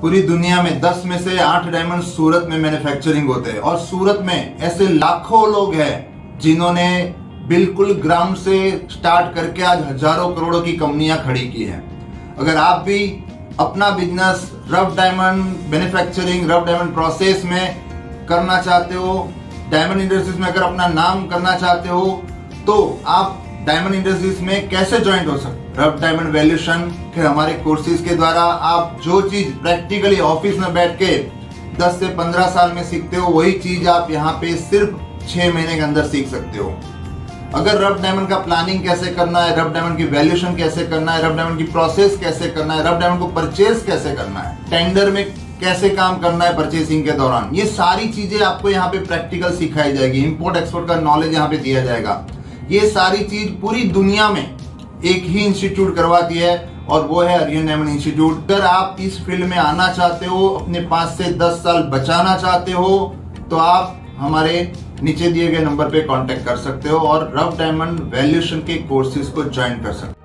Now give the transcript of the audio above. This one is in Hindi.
पूरी दुनिया में 10 में से 8 डायमंड सूरत में मैन्युफैक्चरिंग होते हैं और सूरत में ऐसे लाखों लोग हैं जिन्होंने बिल्कुल ग्राउंड से स्टार्ट करके आज हजारों करोड़ों की कंपनियां खड़ी की हैं। अगर आप भी अपना business rough diamond manufacturing, rough diamond process में करना चाहते हो, डायमंड इंडस्ट्रीज में अगर अपना नाम करना चाहते हो, तो आप डायमंड इंडस्ट्रीज में कैसे ज्वाइन हो सकते हैं। रफ डायमंड वैल्यूएशन के हमारे कोर्सेज के द्वारा आप जो चीज प्रैक्टिकली ऑफिस में बैठ के 10 से 15 साल में सीखते हो, वही चीज आप यहाँ पे सिर्फ 6 महीने के अंदर सीख सकते हो। अगर रफ डायमंड का प्लानिंग कैसे करना है, रफ डायमंड की वैल्यूएशन कैसे करना है, रफ डायमंड की प्रोसेस कैसे करना है, रफ डायमंड को परचेज कैसे करना है, टेंडर में कैसे काम करना है परचेसिंग के दौरान, ये सारी चीजें आपको यहाँ पे प्रैक्टिकल सिखाई जाएगी। इंपोर्ट एक्सपोर्ट का नॉलेज यहाँ पे दिया जाएगा। ये सारी चीज पूरी दुनिया में एक ही इंस्टीट्यूट करवाती है और वो है आर्यन डायमंड इंस्टीट्यूट। अगर आप इस फील्ड में आना चाहते हो, अपने 5 से 10 साल बचाना चाहते हो, तो आप हमारे नीचे दिए गए नंबर पे कांटेक्ट कर सकते हो और रफ डायमंड वैल्यूएशन के कोर्सेज को ज्वाइन कर सकते हो।